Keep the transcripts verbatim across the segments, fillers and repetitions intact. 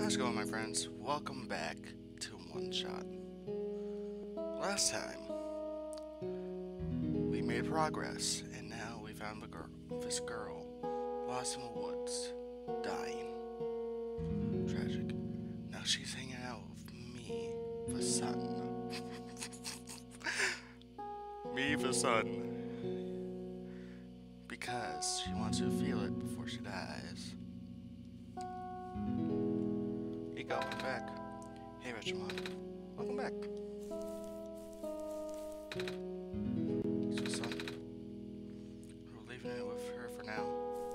How's it going, my friends? Welcome back to One Shot. Last time, we made progress, and now we found the girl, this girl, lost in the woods, dying. Tragic. Now she's hanging out with me, the sun. me, the sun. Because she wants to feel it before she dies. Nico, I'm back. Hey, Richmond. Welcome back. So, son, we're leaving it with her for now.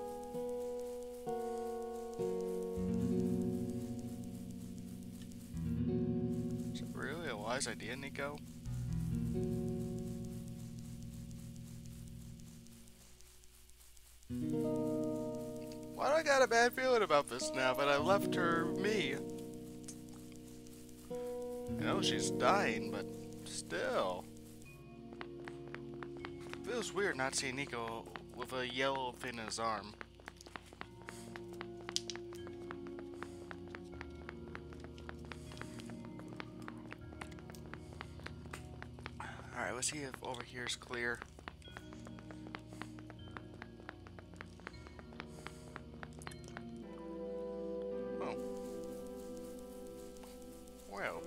Is it really a wise idea, Nico? Why do I got a bad feeling about this now that I left her me? I know she's dying, but still. Feels weird not seeing Nico with a yellow thing in his arm. Alright, let's see if over here is clear. Oh. Well.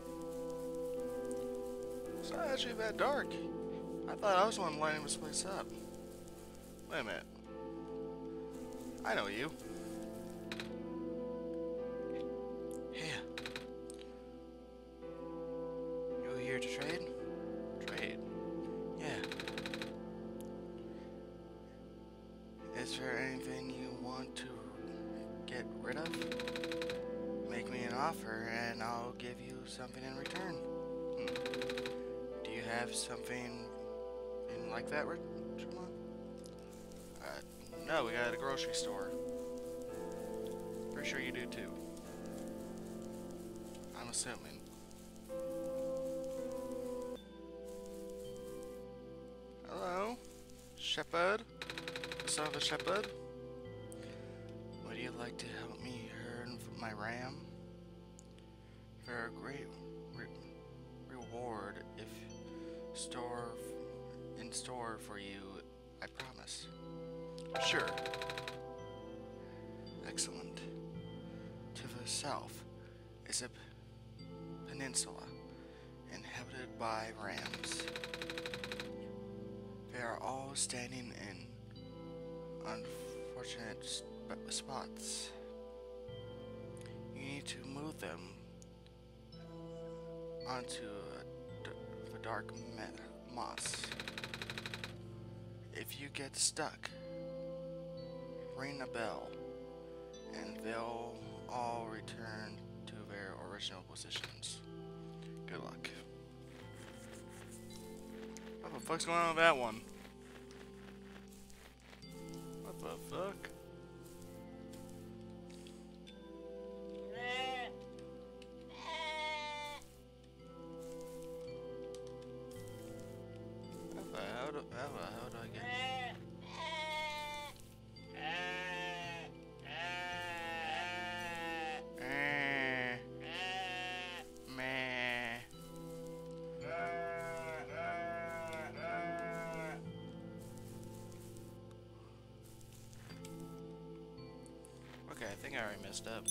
It's not actually that dark. I thought I was the one lighting this place up. Wait a minute. I know you. Yeah. You here to trade? Trade. Yeah. Is there anything you want to get rid of? Make me an offer and I'll give you something in return. Hmm. Do you have something in like that, Richmond? Uh, no, we got it at a grocery store. Pretty sure you do too. I'm assuming. Hello? Shepherd? Son of a shepherd? Would you like to help me herd my ram? For a great re reward if store in store for you, I promise. Sure. Excellent. To the south is a peninsula inhabited by rams. They are all standing in unfortunate sp spots. You need to move them onto a d the dark moss. If you get stuck, ring a bell, and they'll all return to their original positions. Good luck. What the fuck's going on with that one? What the fuck? How do, how, how do I get... Okay, I think I already messed up.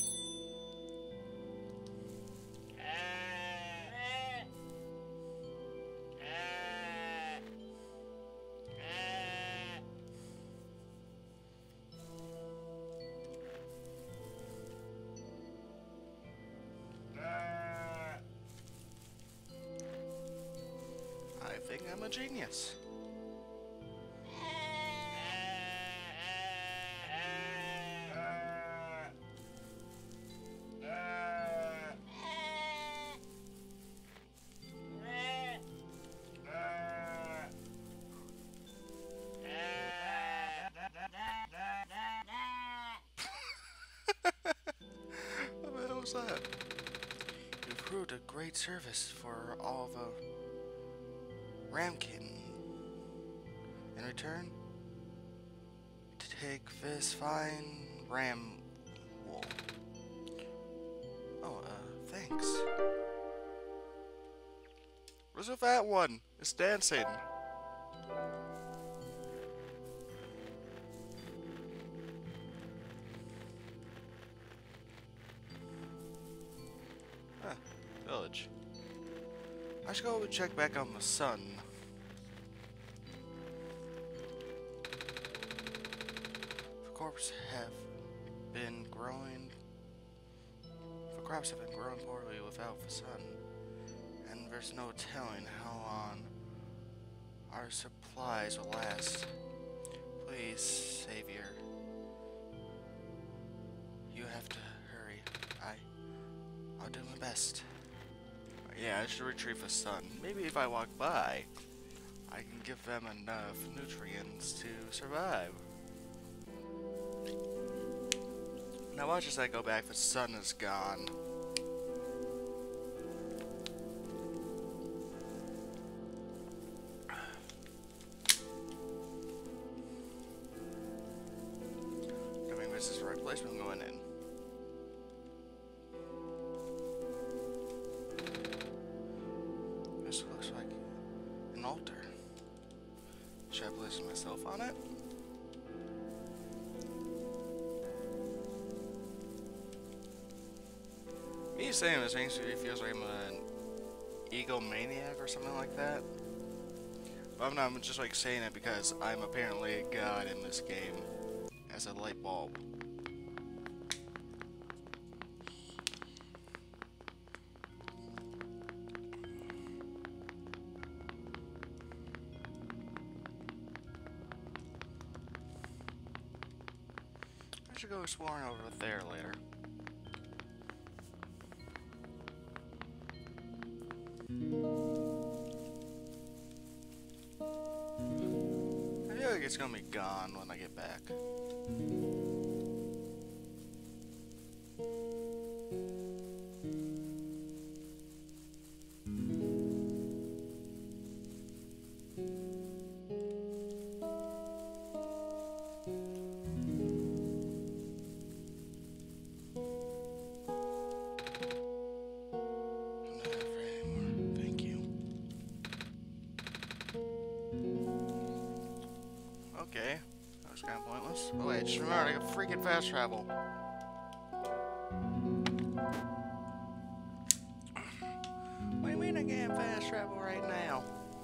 I think I'm a genius. What the hell was that? You proved a great service for all the Ramkin. In return, to take this fine ram wool. Thanks. Where's the fat one? It's dancing. Huh. Village. I should go check back on the sun. The crops have been growing. The crops have been growing poorly without the sun, and there's no telling how long our supplies will last. Please, Savior, you have to hurry. I, I'll do my best. Yeah, I should retrieve the sun. Maybe if I walk by, I can give them enough nutrients to survive. Now watch as I go back, the sun is gone. I mean, this is the right place, but I'm going in. This looks like an altar. Should I place myself on it? Me saying this makes me feels like I'm an egomaniac or something like that. But I'm not, I'm just like saying it because I'm apparently a god in this game as a light bulb. I should go exploring over there later. I feel like it's gonna be gone when I get back. Okay, that was kind of pointless. Oh wait, just remembered I got freaking fast travel. What do you mean I can't fast travel right now?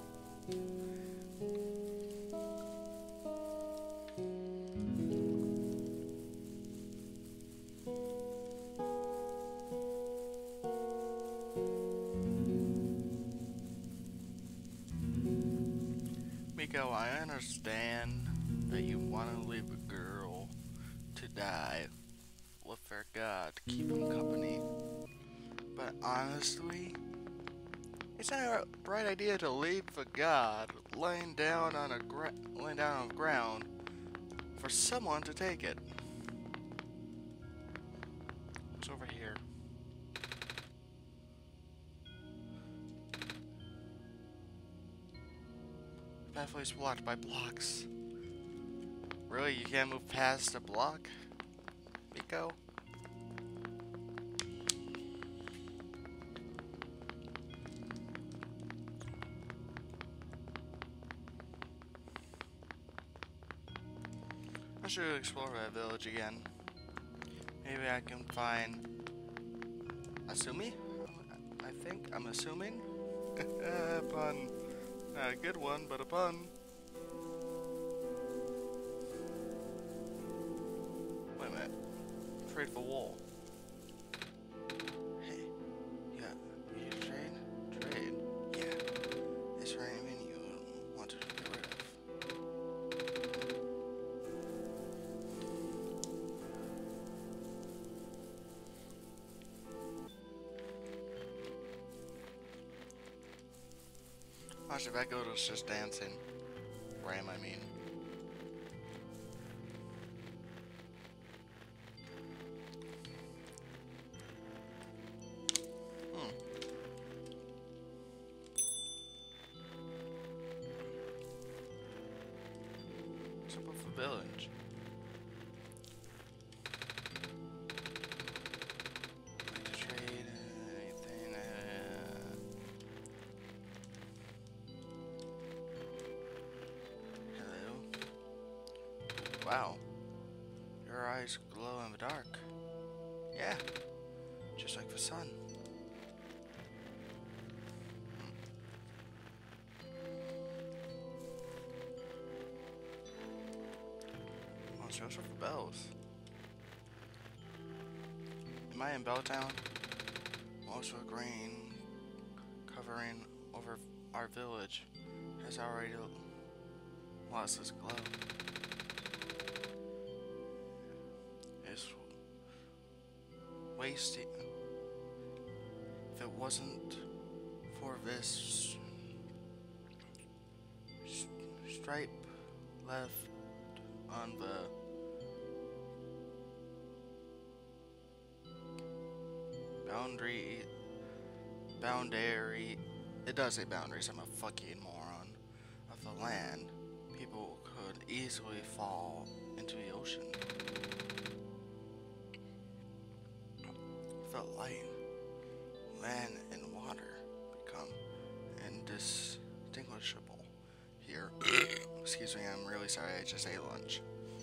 Miko, I understand that you want to leave a girl to die with their god to keep him company. But honestly, it's not a bright idea to leave the god laying down on a gra laying down on the ground for someone to take it. It's over here. The pathway is blocked by blocks. Really, you can't move past a block? Miko? I should explore that village again. Maybe I can find Asumi? I think I'm assuming. Pun. Not a good one, but a pun. Wait a minute. Trade for wool. Hey, you got you trade? Trade. Yeah. Is there anything you want to get rid of? Watch, if I go to just dancing. Where am I mean? Hmm. What's up with the village? Like to trade Wow. Your eyes glow in the dark. Yeah. Just like the sun. Oh, social for bells. Am I in Belltown? Most of the green covering over our village has already lost its glow. It's wasted. If it wasn't for this stripe left on the boundary, boundary, it does say boundaries, I'm a fucking moron, of the land, people could easily fall into the ocean. Felt light, land and water become indistinguishable here. Excuse me, I'm really sorry, I just ate lunch.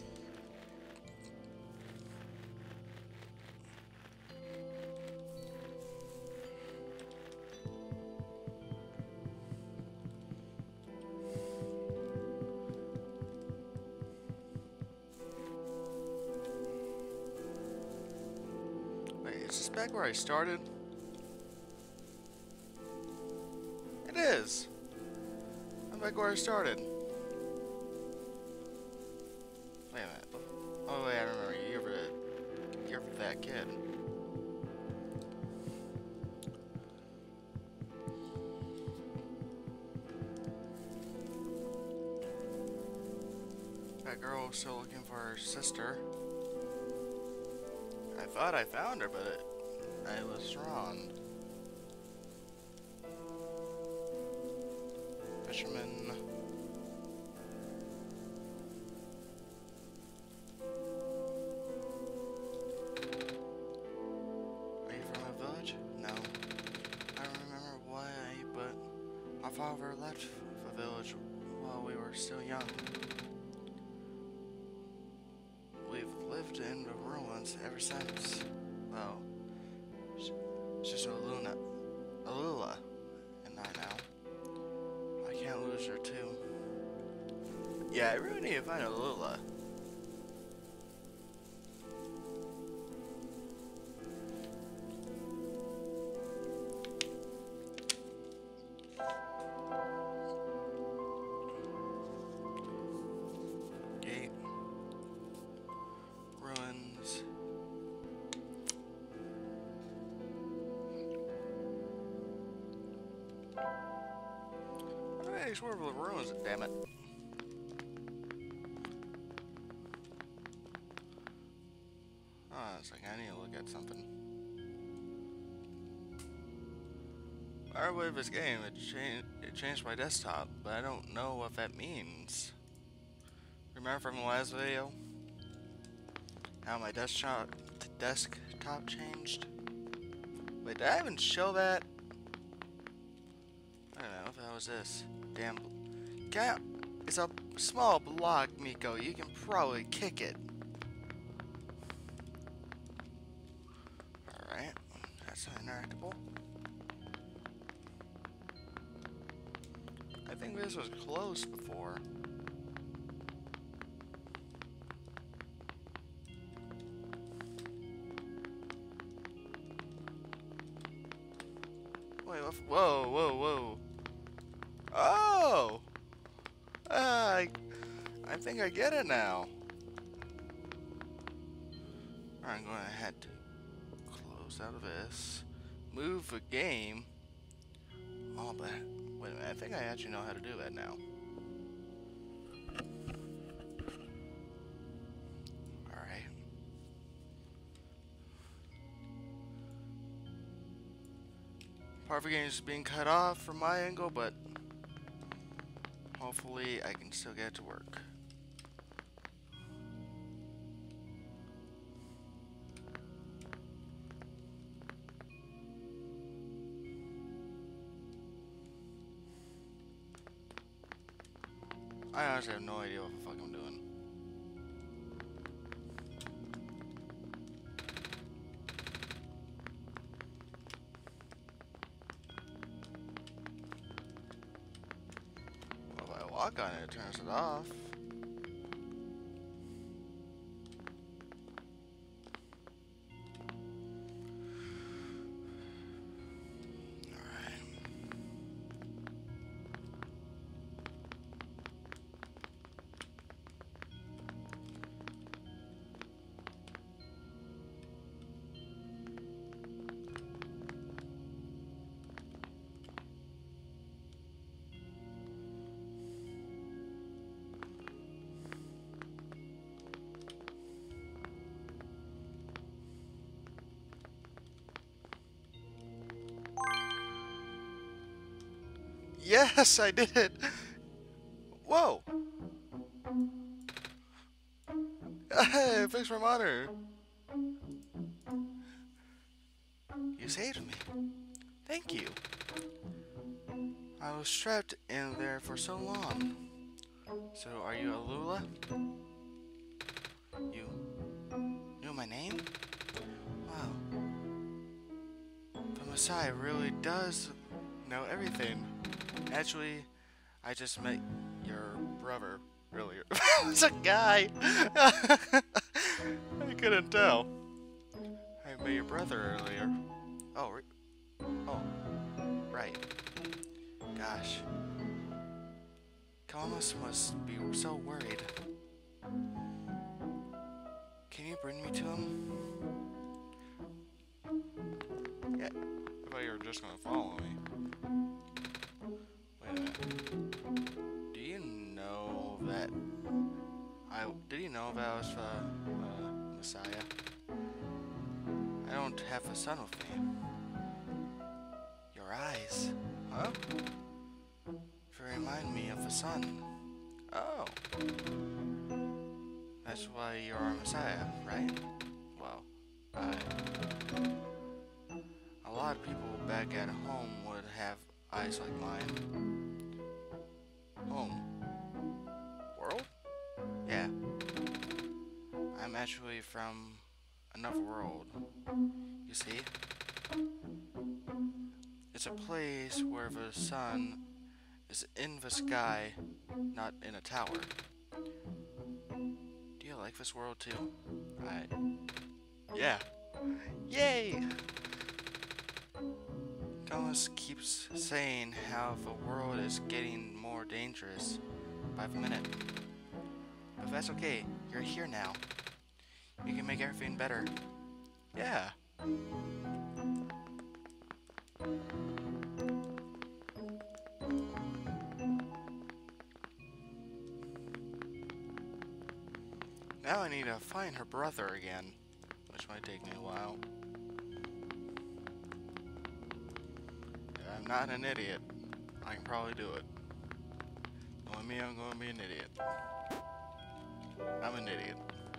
Is this back where I started? It is! I'm back where I started. Wait a minute. Oh wait, I remember. You're the, you're that kid. That girl was still looking for her sister. I thought I found her, but it, I was wrong. Fisherman. Are you from a village? No. I don't remember why, but my father left the village while we were still young. We've lived in the ruins ever since. Well, it's just Aluna, Alula, and I now. I can't lose her too. Yeah, I really need to find Alula. Gate. Ruins. I swear for the ruins, damn it. Oh, it's like I need to look at something. I believe this game, it changed, it changed my desktop, but I don't know what that means. Remember from the last video? How my desktop, desktop changed? Wait, did I even show that? I don't know if that was this. Damn. Gap. It's a small block, Miko. You can probably kick it. Alright. That's not interactable. I think this was closed before. Wait, what? Whoa, whoa, whoa. Oh! Uh, I, I think I get it now. Alright, I'm going to head to close out of this. Move the game. Oh, but wait a minute. I think I actually know how to do that now. Alright. Part of the game is being cut off from my angle, but hopefully I can still get it to work. I honestly have no idea what the fuck I'm doing. walk on it, it turns it off. Yes, I did it! Whoa! Hey, fixed my monitor! You saved me. Thank you. I was trapped in there for so long. So, are you Alula? You knew my name? Wow. The Messiah really does know everything. Actually, I just met your brother earlier. It's a guy! I couldn't tell. I met your brother earlier. Oh, re oh, right. Gosh. Calamus must be so worried. Can you bring me to him? Yeah. I thought you were just gonna follow me. Wait a minute. Do you know that I... Did you know that I was the uh, Messiah? I don't have a son with me. Your eyes. Huh? They remind me of a son. Oh. That's why you're our Messiah, right? Well, I... A lot of people back at home would have eyes like mine. Home? World? Yeah. I'm actually from another world. You see? It's a place where the sun is in the sky, not in a tower. Do you like this world too? I... Yeah. Yay! Thomas keeps saying how the world is getting more dangerous by the minute. But that's okay. You're here now. You can make everything better. Yeah. Now I need to find her brother again, which might take me a while. I'm not an idiot. I can probably do it. Knowing me, I'm going to be an idiot. I'm an idiot.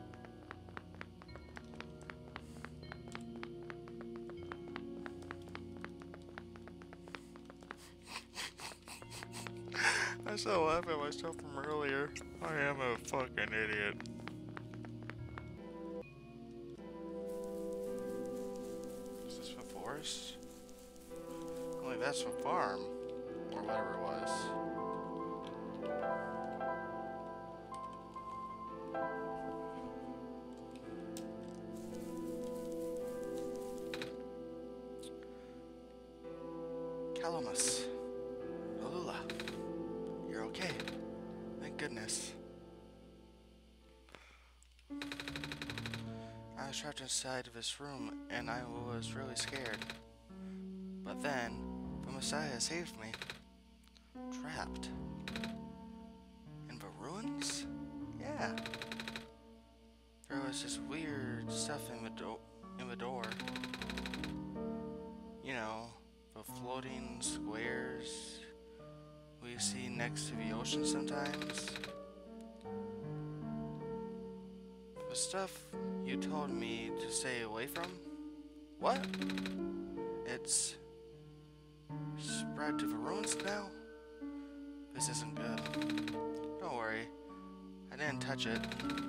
I still laugh at myself from earlier. I am a fucking idiot. Is this the forest? Only that's the farm. Or whatever it was. Calamus. Alula. You're okay. Thank goodness. I was trapped inside of this room and I was really scared. But then, the Messiah saved me. Trapped. In the ruins? Yeah. There was this weird stuff in the door in the door. You know, the floating squares we see next to the ocean sometimes. The stuff you told me to stay away from? What? It's spread to the ruins now? This isn't good. Don't worry. I didn't touch it.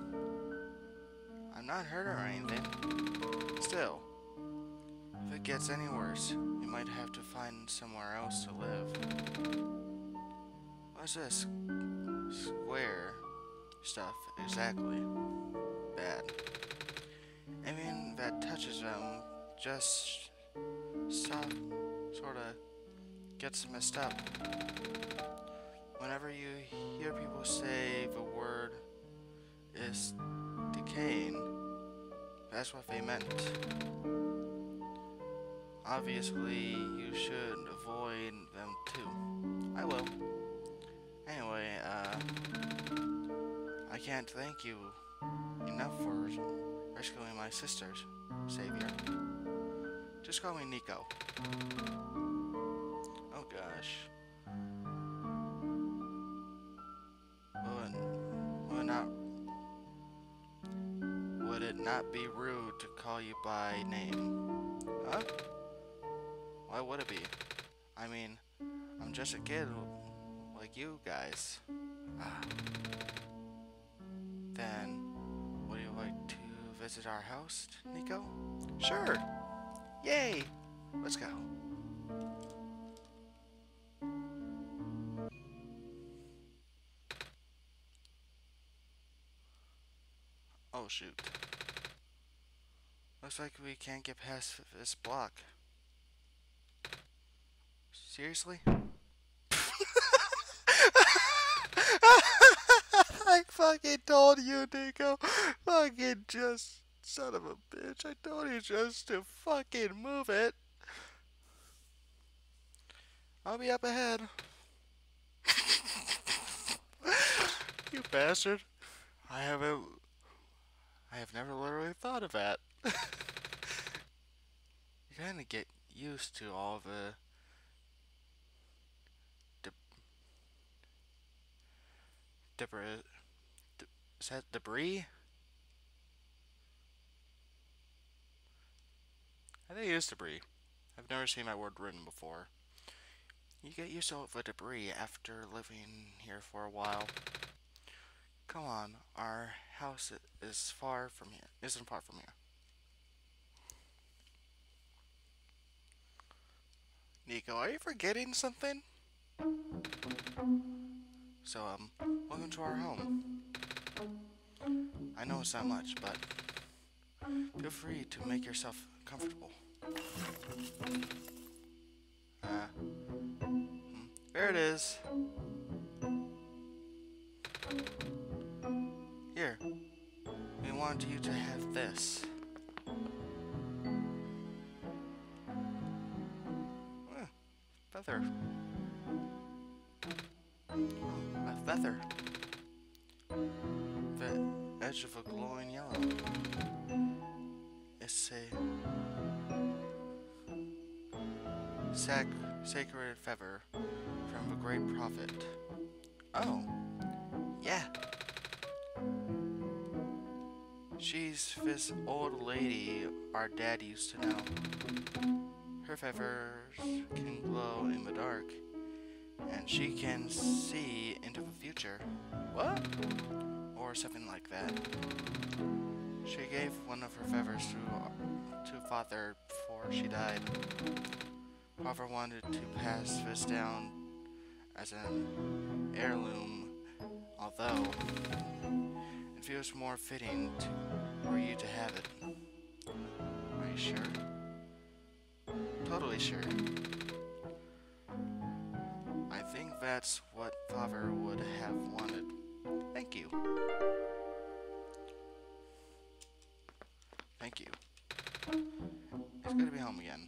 I'm not hurt or anything. Still, if it gets any worse, you might have to find somewhere else to live. What's this? square stuff exactly. Bad. Anything that touches them just stop, sorta gets messed up. Whenever you hear people say the word is decaying, that's what they meant. Obviously, you should avoid them too. I will. Anyway, uh, I can't thank you enough for rescuing my sister's savior. Just call me Nico. Oh gosh. Would, would not would it not be rude to call you by name? Huh? Why would it be? I mean, I'm just a kid like you guys. Ah. Then, would you like to visit our house, Nico? Sure! Yay! Let's go. Oh shoot. Looks like we can't get past this block. Seriously? I fucking told you, Nico. Fucking just son of a bitch. I told you just to fucking move it. I'll be up ahead. You bastard. I haven't. I have never literally thought of that. You kind of get used to all the de debris. De is that debris? I think it is debris. I've never seen that word written before. You get used to all the debris after living here for a while. Come on, our house is far from here. Isn't far from here. Nico, are you forgetting something? So, um, welcome to our home. I know it's not much, but feel free to make yourself comfortable. Uh, there it is. Here, we want you to have this. Uh, feather. Oh, a feather. The edge of a glowing yellow. It's a sac sacred feather from a great prophet. Oh, yeah. She's this old lady our dad used to know. Her feathers can glow in the dark, and she can see into the future. What? Or something like that. She gave one of her feathers to, to Father before she died. Father wanted to pass this down as an heirloom, although it feels more fitting to, for you to have it. Are you sure? Totally sure. I think that's what Father would have wanted. Thank you. Thank you. It's good to be home again.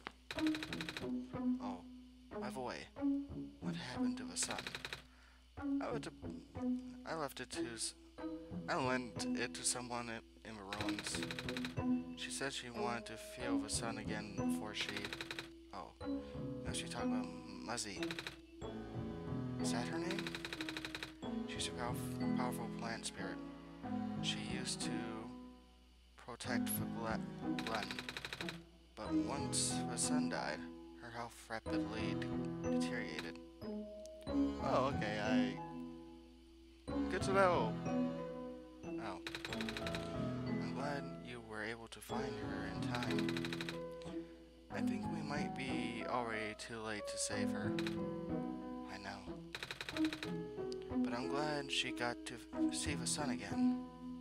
Oh, by the way, what happened to the sun? I went to, I left it to, I lent it to someone in the ruins. She said she wanted to feel the sun again before she, oh, no, she talked about Muzzy. Is that her name? She's a powerful, powerful plant spirit. She used to protect the Glen, but once the sun died, her health rapidly de deteriorated. Oh, okay, I... Good to know. Oh. I'm glad you were able to find her in time. I think we might be already too late to save her. I know. but I'm glad she got to see the sun again.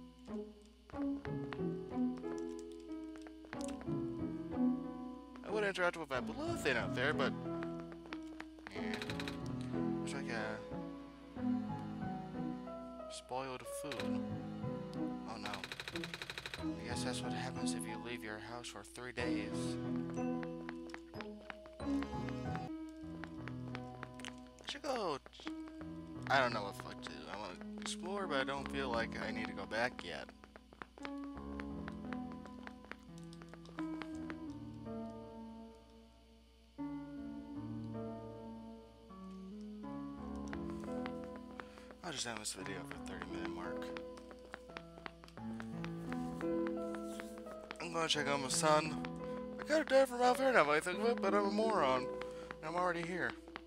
I would interact with that blue thing out there, but yeah, it's like a spoiled food. Oh no. I guess that's what happens if you leave your house for three days. I should go. I don't know what the fuck to do. I want to explore, but I don't feel like I need to go back yet. I'll just end this video for the thirty minute mark. I'm gonna check on my son. I got a dad from out there now, I think of it, but I'm a moron. And I'm already here.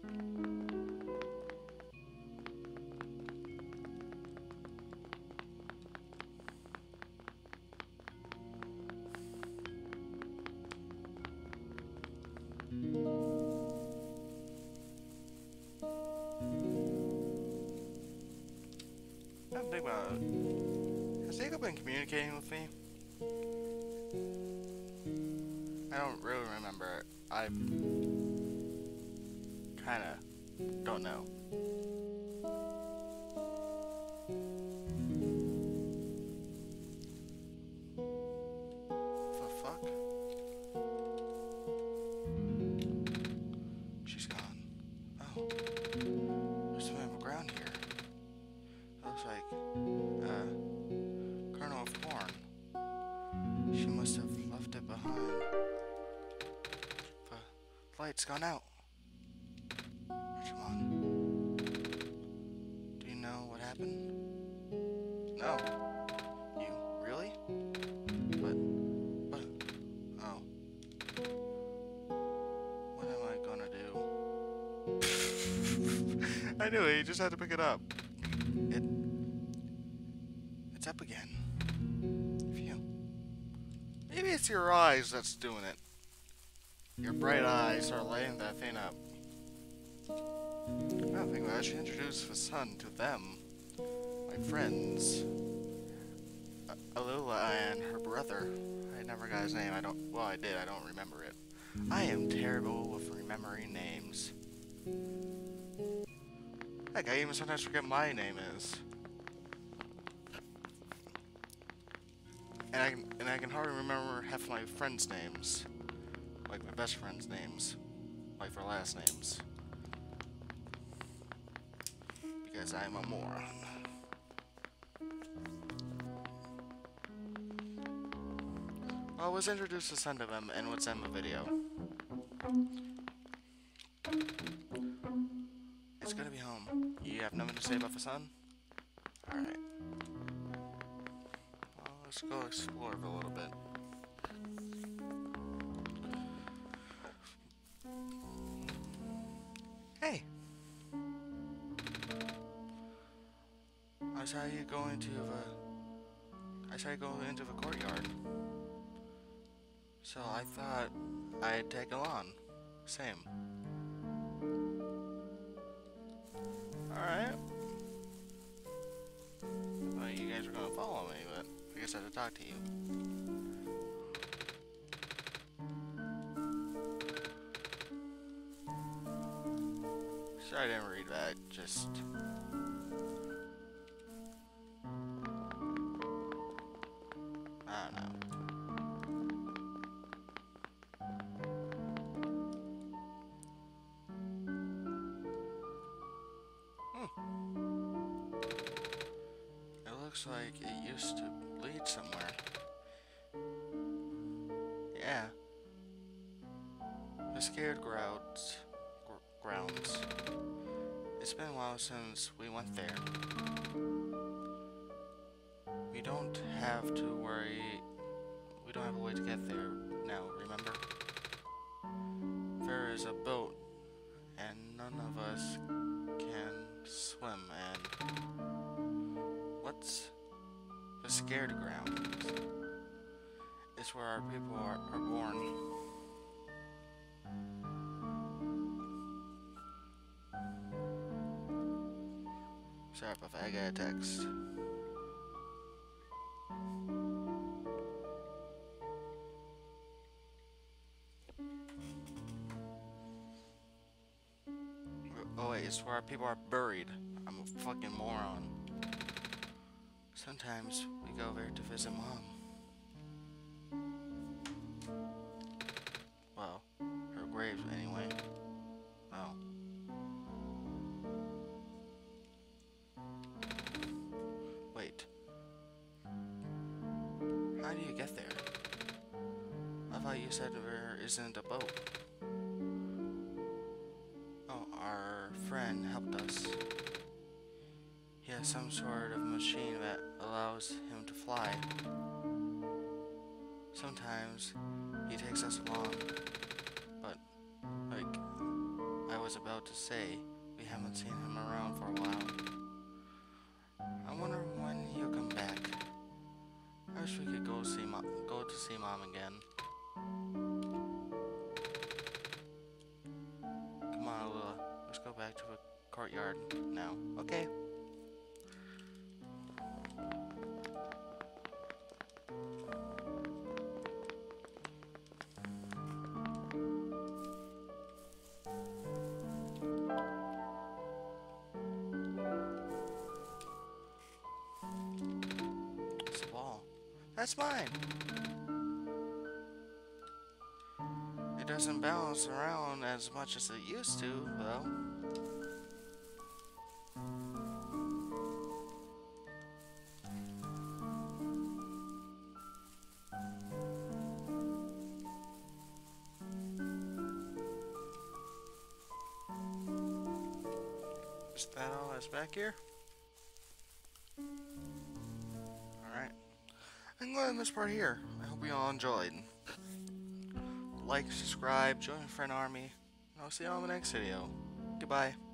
I'm thinking about it. Has Jacob been communicating with me? I don't really remember. I kinda don't know. The fuck? She's gone. Oh. There's some of ground here. It looks like, uh, kernel of corn. She must have left it behind. The light's gone out. Come do you know what happened? No. You really? But, but, oh. What am I gonna do? I knew it, you just had to pick it up. It, it's up again. Phew. Maybe it's your eyes that's doing it. Your bright eyes are laying that thing up. I think I should introduce the sun to them. My friends. Uh, Alula and her brother. I never got his name. I don't. Well, I did. I don't remember it. I am terrible with remembering names. Heck, I even sometimes forget my name is. And I can, and I can hardly remember half my friends' names. Like my best friends' names. Like their last names. Because I'm a moron. Well, let's introduce the sun to them and let's end the video. It's gonna be home. You have nothing to say about the sun? Alright. Well, let's go explore for a little bit. Hey! I saw you go into the... I saw you go into the courtyard. So I thought I'd tag along. Same. Alright. Well, you guys are gonna follow me, but I guess I have to talk to you. Sorry I didn't read that, just... I don't know. Hmm. It looks like it used to lead somewhere. Yeah. The scared grounds. Gr grounds. It's been a while since we went there. We don't have to worry. We don't have a way to get there now, remember? There is a boat, and none of us can swim, and... What's the scared ground? It's where our people are, are born. Sorry if I got a text. Oh wait, it's where people are buried. I'm a fucking moron. Sometimes we go there to visit Mom. Well, her grave anyway. Oh. Wait. How do you get there? I thought you said there isn't a boat. Oh, our friend helped us. He has some sort of machine that allows him to fly. Sometimes he takes us along, but like I was about to say, we haven't seen him around for a while. I wonder when he'll come back. I wish we could go see mom, go to see Mom again. Come on, Alula. Let's go back to the courtyard now. Okay. It's a ball. That's mine. It doesn't bounce around as much as it used to, though. Is that all that's back here? Alright. I'm going to end this part here. I hope you all enjoyed. Like, subscribe, join the friend army, and I'll see you all in the next video. Goodbye.